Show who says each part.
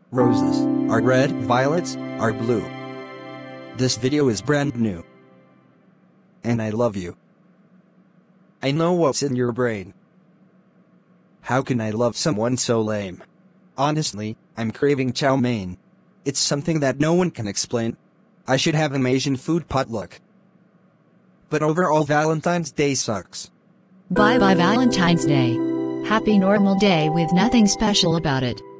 Speaker 1: Roses are red, violets are blue. This video is brand new. And I love you. I know what's in your brain. How can I love someone so lame? Honestly, I'm craving chow mein. It's something that no one can explain. I should have an Asian food potluck. But overall Valentine's Day sucks.
Speaker 2: Bye bye Valentine's Day. Happy normal day with nothing special about it.